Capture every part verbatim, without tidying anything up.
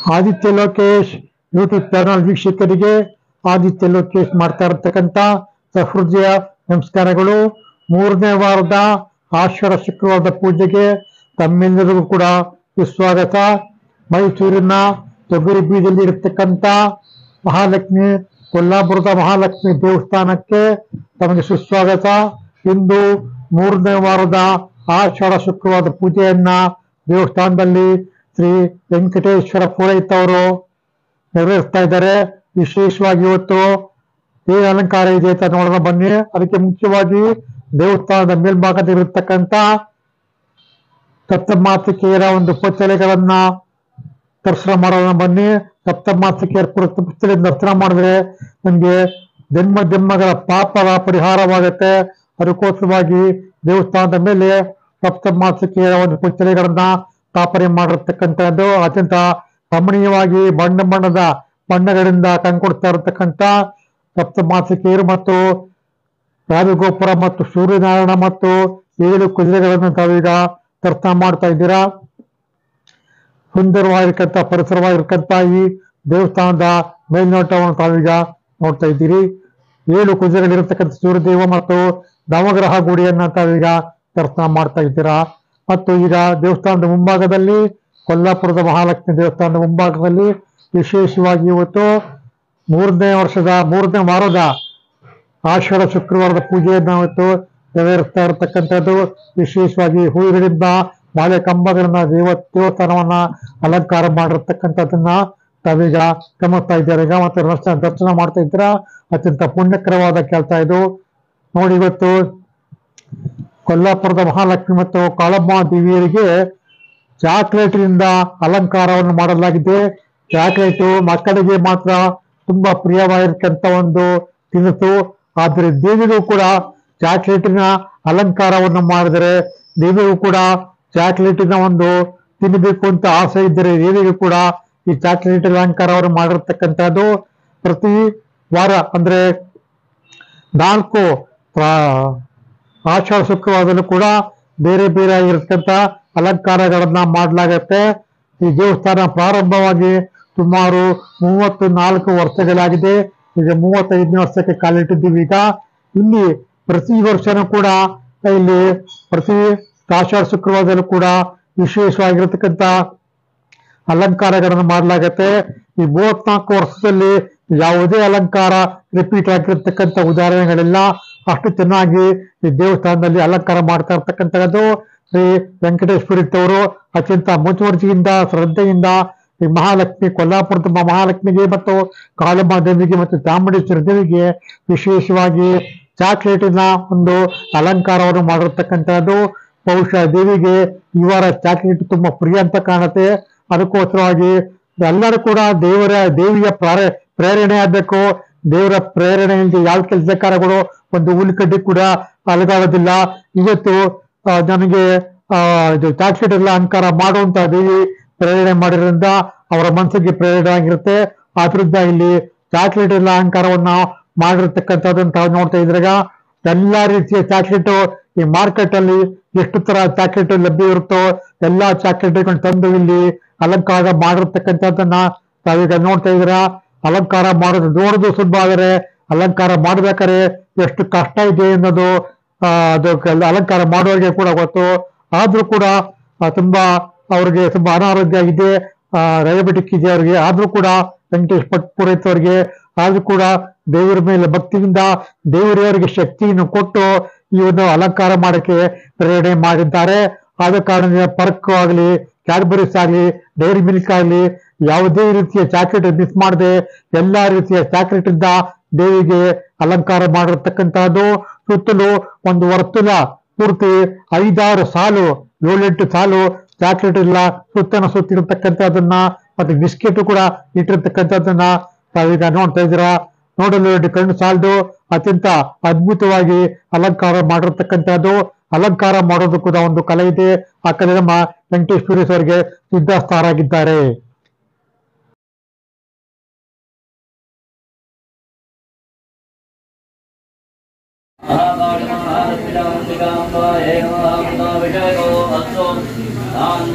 Aditya Lokesh YouTube channel ವೀಕ್ಷಕರಿಗೆ ಆದಿತ್ಯ ಲೋಕೇಶ್ ಮಾಡ್ತಾ ಇರತಕ್ಕಂಥ ಸಹೃದಯ ನಮಸ್ಕಾರಗಳು. ಮೂರನೇ ವಾರದ ಆಷಾಢ ಶುಕ್ರವಾರದ ಪೂಜೆಗೆ ತಮ್ಮೆಲ್ಲರಿಗೂ ಕೂಡ ಸುಸ್ವಾಗತ. ಮೈಸೂರಿನ ತೊಗರಿ ಬೀಜಲ್ಲಿ ಇರತಕ್ಕಂಥ ಮಹಾಲಕ್ಷ್ಮಿ ಕೊಲ್ಲಾಪುರದ ಮಹಾಲಕ್ಷ್ಮಿ ದೇವಸ್ಥಾನಕ್ಕೆ ತಮಗೆ ಸುಸ್ವಾಗತ. ಇಂದು ಮೂರನೇ ವಾರದ ಆಷಾಢ ಶುಕ್ರವಾರದ ಪೂಜೆಯನ್ನ ದೇವಸ್ಥಾನದಲ್ಲಿ ಶ್ರೀ ವೆಂಕಟೇಶ್ವರ ಪುರೋಹಿತ ಅವರು ನೆರವೇರಿಸ್ತಾ ಇದ್ದಾರೆ. ವಿಶೇಷವಾಗಿ ಇವತ್ತು ಏನು ಅಲಂಕಾರ ಇದೆ ಅಂತ ನೋಡೋಣ ಬನ್ನಿ. ಅದಕ್ಕೆ ಮುಖ್ಯವಾಗಿ ದೇವಸ್ಥಾನದ ಮೇಲ್ಭಾಗದಲ್ಲಿರತಕ್ಕಂಥ ಸಪ್ತಮಾತೃಕೆಯರ ಒಂದು ಪುಸ್ತಲೆಗಳನ್ನ ದರ್ಶನ ಮಾಡೋಣ ಬನ್ನಿ. ಸಪ್ತಮಾತೃಕೆಯರ ಪುಸ್ತಕ ದರ್ಶನ ಮಾಡಿದ್ರೆ ನಮ್ಗೆ ಜನ್ಮ ಜನ್ಮಗಳ ಪಾಪದ ಪರಿಹಾರವಾಗುತ್ತೆ. ಅದಕ್ಕೋಸ್ಕರವಾಗಿ ದೇವಸ್ಥಾನದ ಮೇಲೆ ಸಪ್ತಮಾತೃಕೆಯರ ಒಂದು ಪುಸ್ತಲೆಗಳನ್ನ ಸ್ಥಾಪನೆ ಮಾಡಿರ್ತಕ್ಕಂಥದ್ದು ಅತ್ಯಂತ ರಮಣೀಯವಾಗಿ ಬಣ್ಣ ಬಣ್ಣದ ಬಣ್ಣಗಳಿಂದ ಕಂಗೊಳಿಸ್ತಾ ಇರತಕ್ಕಂಥ ಸಪ್ತಮಾತೃಕೆಯರು ಮತ್ತು ರಾಜಗೋಪುರ ಮತ್ತು ಸೂರ್ಯನಾರಾಯಣ ಮತ್ತು ಏಳು ಕುದುರೆಗಳನ್ನು ತಾವೀಗ ದರ್ಶನ ಮಾಡ್ತಾ ಇದ್ದೀರಾ. ಸುಂದರವಾಗಿರ್ತಕ್ಕಂಥ ಪರಿಸರವಾಗಿರ್ತಕ್ಕಂಥ ಈ ದೇವಸ್ಥಾನದ ಮೇಲ್ನೋಟವನ್ನು ತಾವೀಗ ನೋಡ್ತಾ ಇದ್ದೀರಿ. ಏಳು ಕುದುರೆಗಳಿರತಕ್ಕಂಥ ಸೂರ್ಯದೇವ ಮತ್ತು ನವಗ್ರಹ ಗುಡಿಯನ್ನ ತಾವೀಗ ದರ್ಶನ ಮಾಡ್ತಾ ಇದ್ದೀರಾ. ಮತ್ತು ಈಗ ದೇವಸ್ಥಾನದ ಮುಂಭಾಗದಲ್ಲಿ ಕೊಲ್ಲಾಪುರದ ಮಹಾಲಕ್ಷ್ಮಿ ದೇವಸ್ಥಾನದ ಮುಂಭಾಗದಲ್ಲಿ ವಿಶೇಷವಾಗಿ ಇವತ್ತು ಮೂರನೇ ವರ್ಷದ ಮೂರನೇ ವಾರದ ಆಷಾಢ ಶುಕ್ರವಾರದ ಪೂಜೆಯನ್ನು ಇವತ್ತು ನೆರವೇರಿಸ್ತಾ ಇರತಕ್ಕಂಥದ್ದು. ವಿಶೇಷವಾಗಿ ಹೂವುಗಳಿಂದ ಮಾಲೆ ಕಂಬಗಳನ್ನ ದೇವ ದೇವಸ್ಥಾನವನ್ನ ಅಲಂಕಾರ ಮಾಡಿರ್ತಕ್ಕಂಥದ್ದನ್ನ ತಾವೀಗ ಗಮನಿಸ್ತಾ ಇದ್ದಾರೆ. ಈಗ ಮತ್ತೆ ದರ್ಶನ ಮಾಡ್ತಾ ಇದ್ದೀರಾ. ಅತ್ಯಂತ ಪುಣ್ಯಕರವಾದ ಕೆಲಸ ಇದು ನೋಡಿ. ಇವತ್ತು ಕೊಲ್ಲಾಪುರದ ಮಹಾಲಕ್ಷ್ಮಿ ಮತ್ತು ಕಾಳಮ್ಮ ದೇವಿಯರಿಗೆ ಚಾಕ್ಲೇಟ್ನಿಂದ ಅಲಂಕಾರವನ್ನು ಮಾಡಲಾಗಿದೆ. ಚಾಕ್ಲೇಟು ಮಕ್ಕಳಿಗೆ ಮಾತ್ರ ತುಂಬಾ ಪ್ರಿಯವಾಗಿರ್ತಕ್ಕಂಥ ಒಂದು ತಿನಿಸು. ಆದರೆ ದೇವಿಗೂ ಕೂಡ ಚಾಕ್ಲೇಟಿನ ಅಲಂಕಾರವನ್ನು ಮಾಡಿದರೆ ದೇವಿಗೂ ಕೂಡ ಚಾಕ್ಲೇಟಿನ ಒಂದು ತಿನ್ನಬೇಕು ಅಂತ ಆಸೆ ಇದ್ದರೆ ದೇವಿಗೂ ಕೂಡ ಈ ಚಾಕ್ಲೇಟ್ ಅಲಂಕಾರವನ್ನು ಮಾಡಿರ್ತಕ್ಕಂಥದ್ದು. ಪ್ರತಿ ವಾರ ಅಂದ್ರೆ ನಾಲ್ಕು ಆಷಾಢ ಶುಕ್ರವಾರದಲ್ಲೂ ಕೂಡ ಬೇರೆ ಬೇರೆ ಆಗಿರತಕ್ಕಂಥ ಅಲಂಕಾರಗಳನ್ನ ಮಾಡಲಾಗತ್ತೆ. ಈ ದೇವಸ್ಥಾನ ಪ್ರಾರಂಭವಾಗಿ ಸುಮಾರು ಮೂವತ್ತು ನಾಲ್ಕು ವರ್ಷಗಳಾಗಿದೆ. ಈಗ ಮೂವತ್ತೈದನೇ ವರ್ಷಕ್ಕೆ ಕಾಲಿಟ್ಟಿದ್ದೀವಿ. ಈಗ ಇಲ್ಲಿ ಪ್ರತಿ ವರ್ಷನೂ ಕೂಡ ಇಲ್ಲಿ ಪ್ರತಿ ಆಷಾಢ ಶುಕ್ರವಾರದಲ್ಲೂ ಕೂಡ ವಿಶೇಷವಾಗಿರತಕ್ಕಂಥ ಅಲಂಕಾರಗಳನ್ನು ಮಾಡಲಾಗತ್ತೆ. ಈ ಮೂವತ್ನಾಲ್ಕು ವರ್ಷದಲ್ಲಿ ಯಾವುದೇ ಅಲಂಕಾರ ರಿಪೀಟ್ ಆಗಿರ್ತಕ್ಕಂಥ ಉದಾಹರಣೆಗಳಿಲ್ಲ. ಅಷ್ಟು ಚೆನ್ನಾಗಿ ಈ ದೇವಸ್ಥಾನದಲ್ಲಿ ಅಲಂಕಾರ ಮಾಡ್ತಾ ಇರ್ತಕ್ಕಂಥದ್ದು. ಶ್ರೀ ವೆಂಕಟೇಶ್ವರವರು ಅತ್ಯಂತ ಮುತುವರ್ಜಿಯಿಂದ ಶ್ರದ್ಧೆಯಿಂದ ಈ ಮಹಾಲಕ್ಷ್ಮಿ ಕೊಲ್ಲಾಪುರದ ಮಹಾಲಕ್ಷ್ಮಿಗೆ ಮತ್ತು ಕಾಳಮ್ಮ ದೇವಿಗೆ ಮತ್ತು ಚಾಮುಂಡೇಶ್ವರಿ ದೇವಿಗೆ ವಿಶೇಷವಾಗಿ ಚಾಕ್ಲೇಟಿನ ಒಂದು ಅಲಂಕಾರವನ್ನು ಮಾಡಿರ್ತಕ್ಕಂಥದ್ದು. ಬಹುಶಃ ದೇವಿಗೆ ಈ ವಾರ ಚಾಕ್ಲೇಟ್ ತುಂಬಾ ಪ್ರಿಯ ಅಂತ ಕಾಣುತ್ತೆ. ಅದಕ್ಕೋಸ್ಕರವಾಗಿ ಎಲ್ಲರೂ ಕೂಡ ದೇವರ ದೇವಿಯ ಪ್ರೇರ ಪ್ರೇರಣೆ ಆಗ್ಬೇಕು. ದೇವರ ಪ್ರೇರಣೆಯಿಂದ ಯಾವ ಕೆಲಸ ಕಾರ್ಯಗಳು ಒಂದು ಹುಲ್ಕಡ್ಡಿ ಕೂಡ ಅಲಗಾಡೋದಿಲ್ಲ. ಇವತ್ತು ನನಗೆ ಆ ಇದು ಚಾಕ್ಲೇಟ್ ಎಲ್ಲ ಅಲಂಕಾರ ಮಾಡುವಂತ ದೇವಿ ಪ್ರೇರಣೆ ಮಾಡಿರೋದ್ರಿಂದ ಅವರ ಮನಸ್ಸಿಗೆ ಪ್ರೇರಣೆ ಆಗಿರುತ್ತೆ. ಆದ್ರಿಂದ ಇಲ್ಲಿ ಚಾಕ್ಲೇಟ್ ಎಲ್ಲ ಅಲಂಕಾರವನ್ನ ಮಾಡಿರ್ತಕ್ಕಂಥದ್ದನ್ನು ತಾವು ನೋಡ್ತಾ ಇದ್ರಾಗ ಎಲ್ಲಾ ರೀತಿಯ ಚಾಕ್ಲೇಟು ಈ ಮಾರ್ಕೆಟ್ ಅಲ್ಲಿ ಎಷ್ಟು ತರ ಚಾಕ್ಲೇಟ್ ಲಭ್ಯ ಇರುತ್ತೋ ಎಲ್ಲಾ ಚಾಕ್ಲೇಟ್ಗಳನ್ನು ತಂದು ಇಲ್ಲಿ ಅಲಂಕಾರ ಮಾಡಿರ್ತಕ್ಕಂಥದ್ದನ್ನ ತಾವೀಗ ನೋಡ್ತಾ ಇದ್ದೀರಾ. ಅಲಂಕಾರ ಮಾಡೋದು ನೋಡೋದು ಸುಲಭ, ಆದರೆ ಅಲಂಕಾರ ಮಾಡ್ಬೇಕಾದ್ರೆ ಎಷ್ಟು ಕಷ್ಟ ಇದೆ ಅನ್ನೋದು ಆ ಅದು ಅಲಂಕಾರ ಮಾಡೋರಿಗೆ ಕೂಡ ಗೊತ್ತು. ಆದ್ರೂ ಕೂಡ ತುಂಬಾ ಅವ್ರಿಗೆ ತುಂಬಾ ಅನಾರೋಗ್ಯ ಇದೆ, ಆ ಡಯಾಬಿಟಿಕ್ ಇದೆ ಅವ್ರಿಗೆ. ಆದ್ರೂ ಕೂಡ ವೆಂಕಟೇಶ್ ಭಟ್ ಪುರೋಹಿತ್ ಅವರಿಗೆ ಆದ್ರೂ ಕೂಡ ದೇವರ ಮೇಲೆ ಭಕ್ತಿಯಿಂದ ದೇವರವರಿಗೆ ಶಕ್ತಿಯನ್ನು ಕೊಟ್ಟು ಈ ಒಂದು ಅಲಂಕಾರ ಮಾಡಕ್ಕೆ ಪ್ರೇರಣೆ ಮಾಡಿದ್ದಾರೆ. ಆದ ಕಾರಣದಿಂದ ಪರ್ಕ್ ಆಗ್ಲಿ, ಕ್ಯಾಡ್ಬರೀಸ್ ಆಗ್ಲಿ, ಡೈರಿ ಮಿಲ್ಕ್ ಆಗ್ಲಿ ಯಾವುದೇ ರೀತಿಯ ಚಾಕ್ಲೇಟ್ ಮಿಸ್ ಮಾಡದೆ ಎಲ್ಲಾ ರೀತಿಯ ಚಾಕ್ಲೇಟ್ ಇಂದ ದೇವಿಗೆ ಅಲಂಕಾರ ಮಾಡಿರ್ತಕ್ಕಂಥದ್ದು. ಸುತ್ತಲೂ ಒಂದು ವರ್ತುಲ ಪೂರ್ತಿ ಐದಾರು ಸಾಲು ಏಳೆಂಟು ಸಾಲು ಚಾಕ್ಲೇಟ್ ಇಲ್ಲ ಸುತ್ತನ ಸುತ್ತಿರತಕ್ಕಂಥದ್ದನ್ನ ಮತ್ತೆ ಬಿಸ್ಕೆಟ್ ಕೂಡ ಇಟ್ಟಿರ್ತಕ್ಕಂಥದ್ದನ್ನ ತಾವೀಗ ನೋಡ್ತಾ ಇದ್ದೀರಾ. ನೋಡಲು ಎರಡು ಕಣ್ಣು ಸಾಲದು, ಅತ್ಯಂತ ಅದ್ಭುತವಾಗಿ ಅಲಂಕಾರ ಮಾಡಿರ್ತಕ್ಕಂಥದ್ದು. ಅಲಂಕಾರ ಮಾಡೋದು ಕೂಡ ಒಂದು ಕಲೆ ಇದೆ. ಆ ಕಲೆ ನಮ್ಮ ವೆಂಕಟೇಶ್ವರೇಶ್ ಅವರಿಗೆ ಸಿದ್ಧಸ್ಥರಾಗಿದ್ದಾರೆ.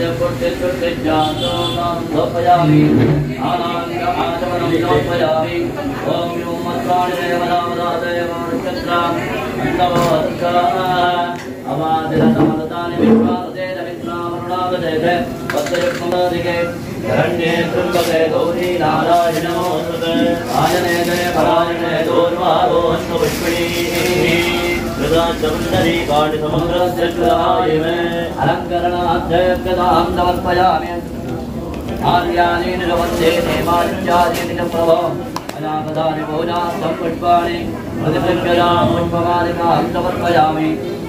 अलंकरणाध्यक्षतां समर्पयामि आर्याणि निरवन्ते नेमाचार्येण प्रभो अनागतानि भोजार्थं पुष्पाणि प्रतिपृच्छदां पुष्पमालिकां समर्पयामि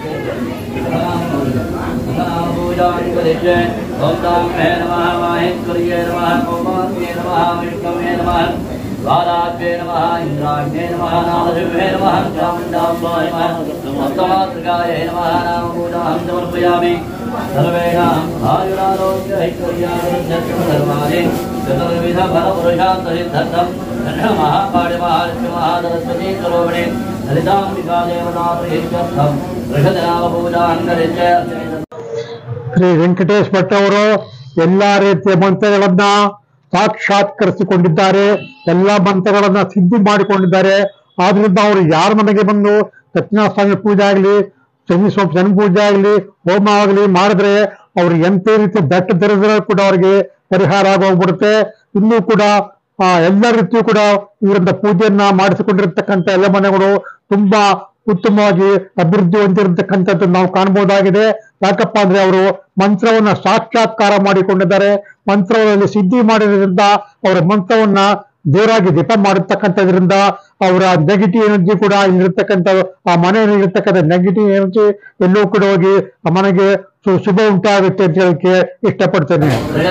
पूजानि करिष्ये ॐ ताम्हे नमः माहेश्वर्ये नमः कौमार्ये नमः विष्णवे नमः वाराज्ये नमः इन्द्राज्ये नमः नामशिवे नमः चामुण्डाम्बाय नमः सप्तमातृकायै नमः नाम पूजां समर्पयामि सर्वेषाम् आयुरारोग्य ऐश्वर्यादिर्धर्माणि चतुर्विधफलपुरुषार्थसिद्धर्थं महाकाळिमहालक्ष्मीमहासरस्वती स्वरूपिणी ललिताम्बिका देवताप्रीत्यर्थं वृषधनामपूजां करिष्ये ಶ್ರೀ ವೆಂಕಟೇಶ್ ಭಟ್ ಅವರು ಎಲ್ಲಾ ರೀತಿಯ ಮಂತ್ರಗಳನ್ನ ಸಾಕ್ಷಾತ್ಕರಿಸಿಕೊಂಡಿದ್ದಾರೆ, ಎಲ್ಲಾ ಮಂತ್ರಗಳನ್ನ ಸಿದ್ಧಿ ಮಾಡಿಕೊಂಡಿದ್ದಾರೆ. ಆದ್ರಿಂದ ಅವರು ಯಾರ ಮನೆಗೆ ಬಂದು ದಕ್ಷಿಣಾಸ್ವಾಮಿ ಪೂಜೆ ಆಗಲಿ, ಶನಿ ಶನಿ ಪೂಜೆ ಆಗಲಿ, ಹೋಮ ಆಗಲಿ ಮಾಡಿದ್ರೆ ಅವ್ರು ಎಂತ ರೀತಿ ಬೆಟ್ಟ ತೆರೆದ್ರೆ ಕೂಡ ಅವ್ರಿಗೆ ಪರಿಹಾರ ಆಗೋಗ್ಬಿಡುತ್ತೆ. ಇನ್ನೂ ಕೂಡ ಆ ಎಲ್ಲ ರೀತಿಯೂ ಕೂಡ ಇವರಿಂದ ಪೂಜೆಯನ್ನ ಮಾಡಿಸಿಕೊಂಡಿರ್ತಕ್ಕಂಥ ಎಲ್ಲ ಮನೆಗಳು ತುಂಬಾ ಉತ್ತಮವಾಗಿ ಅಭಿವೃದ್ಧಿ ಹೊಂದಿರತಕ್ಕಂಥದ್ದು ನಾವು ಕಾಣಬಹುದಾಗಿದೆ. ಯಾಕಪ್ಪ ಅಂದ್ರೆ ಅವರು ಮಂತ್ರವನ್ನ ಸಾಕ್ಷಾತ್ಕಾರ ಮಾಡಿಕೊಂಡಿದ್ದಾರೆ. ಮಂತ್ರದಲ್ಲಿ ಸಿದ್ಧಿ ಮಾಡಿದ್ರಿಂದ ಅವರ ಮಂತ್ರವನ್ನ ದೇವರಾಗಿ ದೀಪ ಮಾಡಿರ್ತಕ್ಕಂಥದ್ರಿಂದ ಅವರ ನೆಗೆಟಿವ್ ಎನರ್ಜಿ ಕೂಡ ಇಲ್ಲಿರ್ತಕ್ಕಂಥ ಆ ಮನೆಯಲ್ಲಿ ಇರ್ತಕ್ಕಂಥ ನೆಗೆಟಿವ್ ಎನರ್ಜಿ ಎಲ್ಲೂ ಕೂಡ ಹೋಗಿ ಆ ಮನೆಗೆ ಶುಭ ಉಂಟಾಗುತ್ತೆ ಅಂತ ಹೇಳಕ್ಕೆ ಇಷ್ಟಪಡ್ತೇನೆ.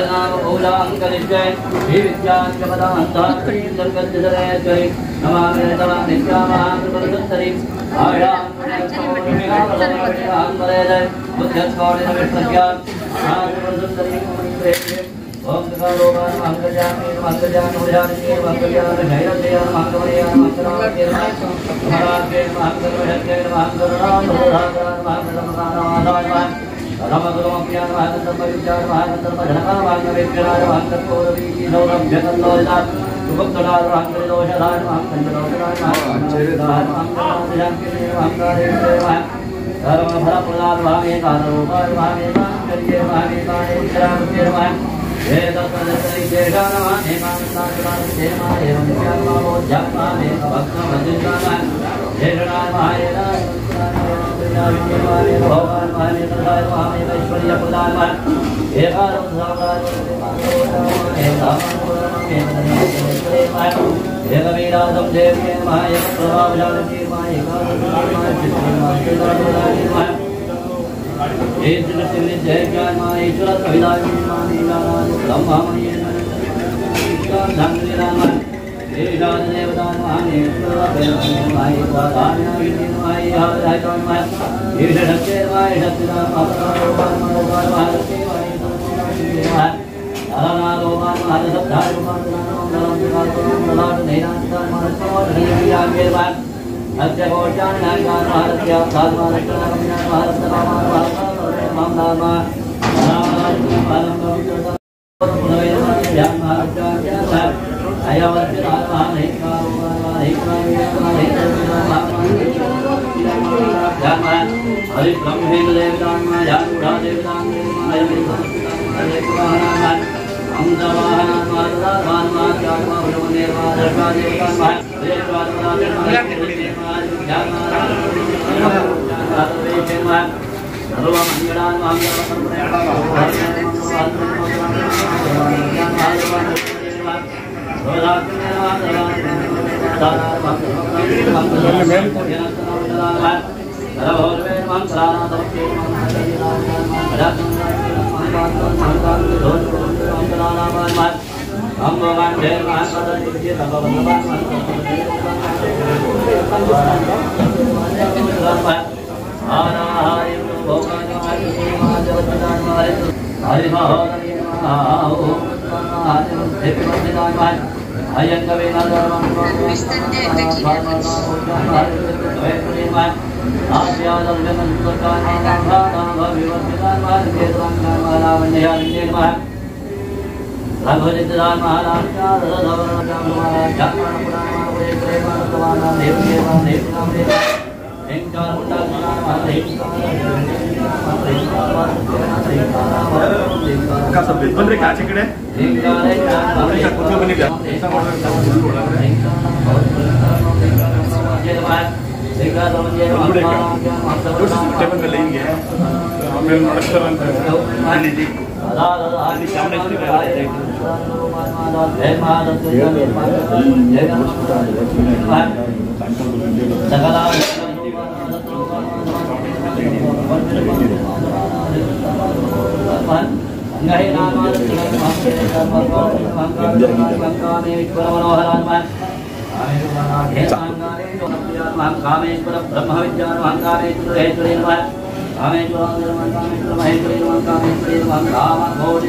ओम गंगारोगान मंगलजामी मंगलजान उड़ानी मंगलजान नैरजयान मंगलयान मंगलाके महाराजे मंगलवहके मंगलराम उदाहरण मंगलमनानादाय रामगुरुमप्यान महानंदमविचार महानंदमधनका मंगलवेक्षराय मंगलकोरवी सौरभ्यकल्लोलिता सुभक्तदार मंगलदोषदाय मंगलदोषदाय मंगलदाय मंगलदाय मंगलदेव धर्मफलप्रदान भावे कारोबार भावे मंगल्ये भावे भावे उत्तरामुखे नमः जय ज्ञान ईश्वर कविदाय ಬಂದ್ರೆ ಆಚೆ ಕಡೆ ಕುತ್ಕೊಂಡು ಬಂದಿದ್ದೆ ಟೇಬಲ್ ಮೇಲೆ ಹಿಂಗೆ ಆಮೇಲೆ ನಡೆಸ್ತಾರಂತ कामेश्वर ब्रह्म विज्ञान कामेश्वर हेश्वरी नमः कामेश्वर कामेश्वर महेश्वरी नमः कामेश्वरी नमः काम घोषि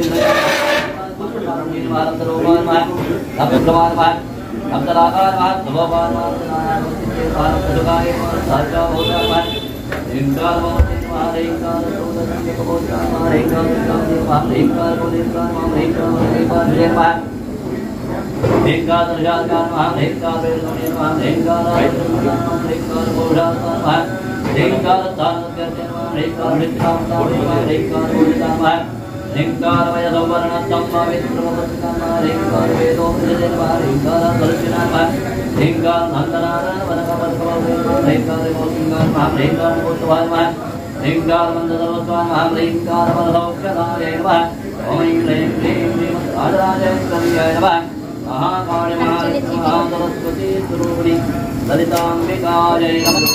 भारत रोमान नमः अभिप्रमान नमः अब्दलाकार नमः भगवान नमः भारत सुगाय साचा होता नमः इंकार नमः इंकार सोदन कबोता नमः इंकार नमः इंकार बोलेका नमः इंकार नमः Hingga terjaga Maha Hingga Berluni Maha Hingga Rasulullah Hingga Buddha Maha Hingga Tanah Kerja Maha Hingga Hitam Maha Hingga Buddha Maha Hingga Raya Sabarna Tamma Vitruvasana Maha Hingga Vedo Pujana Maha Hingga Sarjana Maha Hingga Nandana Vanakapatkava Hingga Hingga Maha Hingga Buddha Maha Hingga Mandadavasva Maha Hingga Valadokyanaya Maha Om Hingga Hingga Adaraja Hingga Maha Mahakali Mahasaraswati स्वरूपिणी ललितांबिकायै नमः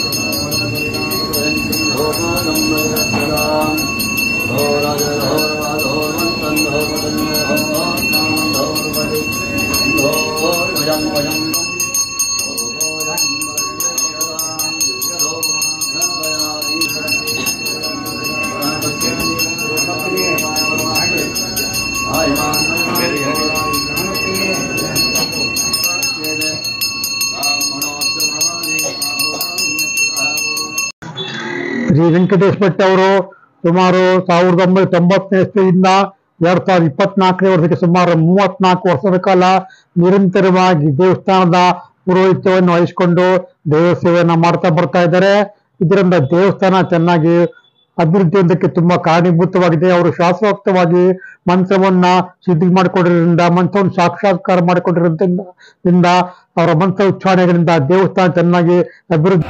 ಶ್ರೀ ವೆಂಕಟೇಶ್ ಭಟ್ ಅವರು ಸುಮಾರು ಸಾವಿರದ ಒಂಬೈನೂರ ತೊಂಬತ್ತನೇ ಇಸ್ವಿಯಿಂದ ಎರಡ್ ಸಾವಿರದ ಇಪ್ಪತ್ನಾಲ್ಕನೇ ವರ್ಷಕ್ಕೆ ಸುಮಾರು ಮೂವತ್ನಾಲ್ಕು ವರ್ಷದ ಕಾಲ ನಿರಂತರವಾಗಿ ದೇವಸ್ಥಾನದ ಪುರೋಹಿತ್ಯವನ್ನು ವಹಿಸಿಕೊಂಡು ದೇವ ಸೇವೆಯನ್ನ ಮಾಡ್ತಾ ಬರ್ತಾ ಇದ್ದಾರೆ. ಇದರಿಂದ ದೇವಸ್ಥಾನ ಚೆನ್ನಾಗಿ ಅಭಿವೃದ್ಧಿ ಹೊಂದಕ್ಕೆ ತುಂಬಾ ಕಾರಣೀಭೂತವಾಗಿದೆ. ಅವರು ಶಾಸ್ತ್ರೋಕ್ತವಾಗಿ ಮಂತ್ರವನ್ನ ಸಿದ್ಧಿ ಮಾಡಿಕೊಂಡಿರೋದ್ರಿಂದ, ಮಂತ್ರವನ್ನು ಸಾಕ್ಷಾತ್ಕಾರ ಮಾಡಿಕೊಂಡಿರೋದ್ರಿಂದ, ಅವರ ಮಂತ್ರ ಉಚ್ಚಾರಣೆಗಳಿಂದ ದೇವಸ್ಥಾನ ಚೆನ್ನಾಗಿ ಅಭಿವೃದ್ಧಿ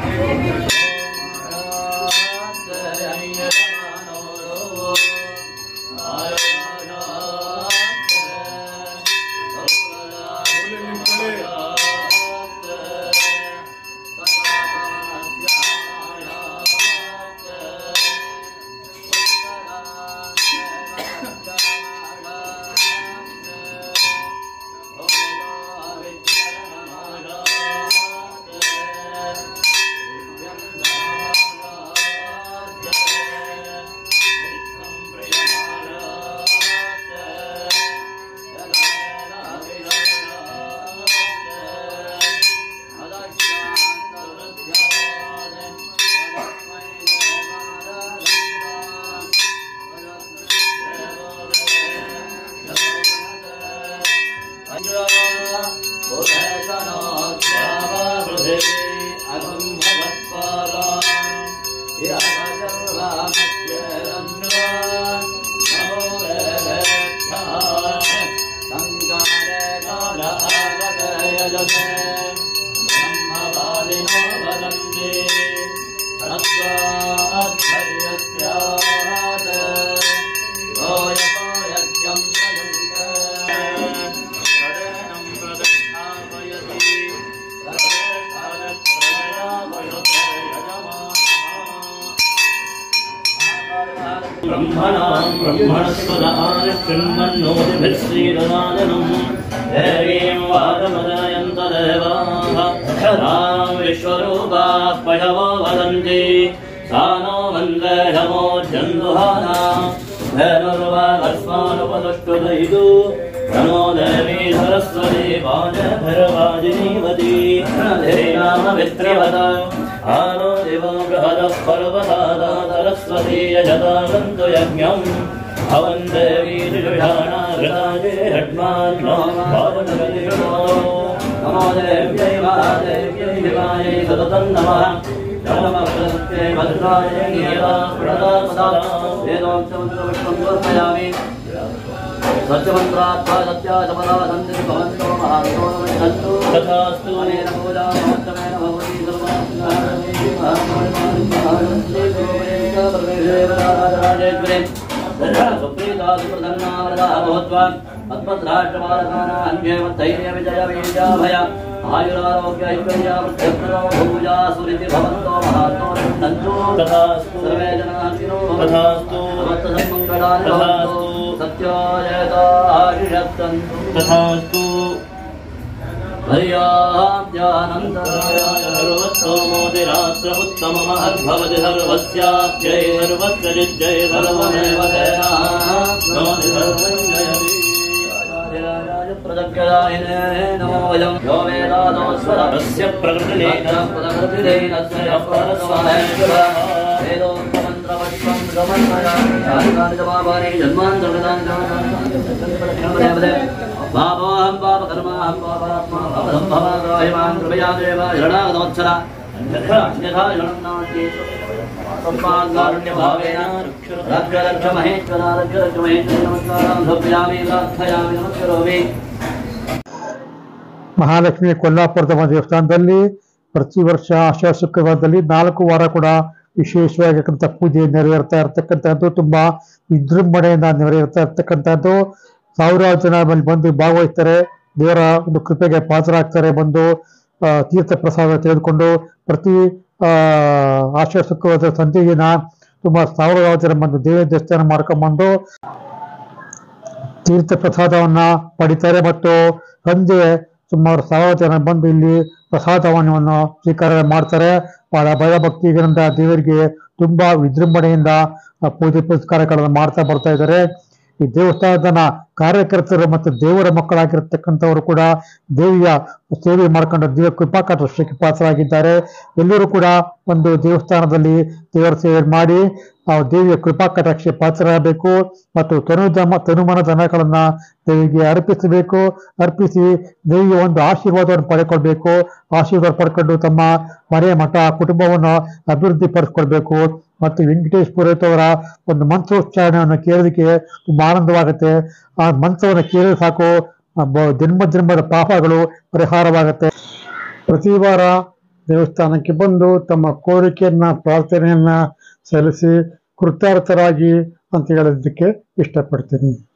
नमो देवी सरस्वती वाजभरवाजिनीवती नाम वित्रिवत आनो देवो बृहदः पर्वतादा सरस्वती यजतागन्तु यज्ञम् अवं देवी जुषाणाघृताजे हट्मान्नो नमो देव्यै महादेव्यै शिवायै सततं नमः नमस्ते भद्राय नीला प्रणदा वेदोक्तमन्त्रपुष्पं समर्पयामि सत्यमन्त्रात्मा सत्यासमदा सन्ति भवन्तो महान्तो सन्तु तथास्तु अनेन पूजा महत्तमेन भवति सर्वाङ्गारमे महामहिमान्ते गोविन्द परमेश्वरेश्वरे सुप्रीता सुप्रसन्नावरदा भवत्वा अस्मद्राष्ट्रपालकाना अन्येवद्धैर्य विजय वीर्याभय आयुरारोग्य ऐश्वर्या वृद्ध्यप्रो भूजा सुरिति भवन्तो महान्तो सन्तु तथास्तु सर्वे जनाः तथास्तु भवत्सन्मङ्गलानि भवन्तु सत्यायतारिषत्तन्तु तथास्तु सर्वोत्तमोदिरात्रमुत्तममहद्भवति सर्वस्याप्यै सर्वस्यजिज्जै सर्वमेव प्रदग्गदायिने नमो वयं यो वेदादोस्वरस्य प्रकृतिलेन प्रकृतिलेन वेदोक्तमन्त्रपठितं समन्वयामि आदिकानि जपापानि जन्मान्तर्गतानि पापोऽहं पापकर्माहं पापात्मा पापसम्भवाग्राहिमान् कृपया देव शरणागतोत्सर अन्यथा शरणं नास्ति सम्पाद्कारुण्यभावेन रक्ष रक्ष महेश्वरा रक्ष रक्ष महेश्वरी नमस्कारां समर्पयामि प्रार्थयामि नमस्करोमि ಮಹಾಲಕ್ಷ್ಮಿ ಕೊಲ್ಲಾಪುರದ ದೇವಸ್ಥಾನದಲ್ಲಿ ಪ್ರತಿ ವರ್ಷ ಆಷಾಢ ಶುಕ್ರವಾರದಲ್ಲಿ ನಾಲ್ಕು ವಾರ ಕೂಡ ವಿಶೇಷವಾಗಿರ್ತಕ್ಕಂಥ ಪೂಜೆ ನೆರವೇರ್ತಾ ಇರ್ತಕ್ಕಂಥದ್ದು ತುಂಬಾ ವಿಜೃಂಭಣೆಯಿಂದ ನೆರವೇರ್ತಾ ಇರ್ತಕ್ಕಂಥದ್ದು. ಸಾವಿರಾರು ಜನ ಅಲ್ಲಿ ಬಂದು ಭಾಗವಹಿಸ್ತಾರೆ, ದೇವರ ಒಂದು ಕೃಪೆಗೆ ಪಾತ್ರರಾಗ್ತಾರೆ. ಬಂದು ತೀರ್ಥ ಪ್ರಸಾದ ತೆಗೆದುಕೊಂಡು ಪ್ರತಿ ಆ ಆಷಾಢ ಶುಕ್ರವಾರದ ಸಂಜೆಗಿನ ತುಂಬಾ ಸಾವಿರಾರು ಜನ ಬಂದು ದೇವ ದೇವಸ್ಥಾನ ಮಾಡ್ಕೊಂಡ್ಬಂದು ತೀರ್ಥ ಪ್ರಸಾದವನ್ನ ಪಡಿತಾರೆ. ಮತ್ತು ಸಂಜೆ ಸುಮಾರು ಸಾವಿರ ಜನ ಬಂದು ಇಲ್ಲಿ ಪ್ರಸಾದವನ್ನು ಸ್ವೀಕಾರ ಮಾಡ್ತಾರೆ. ಬಹಳ ಭಯ ಭಕ್ತಿಗಳಿಂದ ದೇವರಿಗೆ ತುಂಬಾ ವಿಜೃಂಭಣೆಯಿಂದ ಪೂಜೆ ಪುರಸ್ಕಾರಗಳನ್ನು ಮಾಡ್ತಾ ಬರ್ತಾ ಇದ್ದಾರೆ. ಈ ದೇವಸ್ಥಾನದ ಕಾರ್ಯಕರ್ತರು ಮತ್ತು ದೇವರ ಮಕ್ಕಳಾಗಿರ್ತಕ್ಕಂಥವರು ಕೂಡ ದೇವಿಯ ಸೇವೆ ಮಾಡ್ಕೊಂಡು ದೇವ ಕೃಪಾಕಟಾಕ್ಷಕ್ಕೆ ಪಾತ್ರರಾಗಿದ್ದಾರೆ. ಎಲ್ಲರೂ ಕೂಡ ಒಂದು ದೇವಸ್ಥಾನದಲ್ಲಿ ದೇವರ ಸೇವೆ ಮಾಡಿ ಆ ದೇವಿಯ ಕೃಪಾಕಟಾಕ್ಷ ಪಾತ್ರರಾಗಬೇಕು ಮತ್ತು ತನುಜಮ ತನುಮನ ಧನಗಳನ್ನ ದೇವಿಗೆ ಅರ್ಪಿಸಬೇಕು. ಅರ್ಪಿಸಿ ದೇವಿಯ ಒಂದು ಆಶೀರ್ವಾದವನ್ನು ಪಡೆಕೊಳ್ಬೇಕು. ಆಶೀರ್ವಾದ ಪಡ್ಕೊಂಡು ತಮ್ಮ ಮನೆ ಮಠ ಕುಟುಂಬವನ್ನು ಅಭಿವೃದ್ಧಿ ಪಡಿಸ್ಕೊಳ್ಬೇಕು. ಮತ್ತು ವೆಂಕಟೇಶ್ ಪುರೋಹಿತವರ ಒಂದು ಮಂತ್ರೋಚ್ಚಾರಣೆಯನ್ನು ಕೇಳೋದಕ್ಕೆ ತುಂಬಾ ಆನಂದವಾಗುತ್ತೆ. ಆ ಮಂತ್ರವನ್ನು ಕೇಳಿದ್ರೆ ಸಾಕು ಜನ್ಮ ಜನ್ಮದ ಪಾಪಗಳು ಪರಿಹಾರವಾಗುತ್ತೆ. ಪ್ರತಿ ವಾರ ದೇವಸ್ಥಾನಕ್ಕೆ ಬಂದು ತಮ್ಮ ಕೋರಿಕೆಯನ್ನ ಪ್ರಾರ್ಥನೆಯನ್ನ ಸಲ್ಲಿಸಿ ಕೃತಾರ್ಥರಾಗಿ ಅಂತ ಹೇಳೋದಕ್ಕೆ ಇಷ್ಟಪಡ್ತೀನಿ.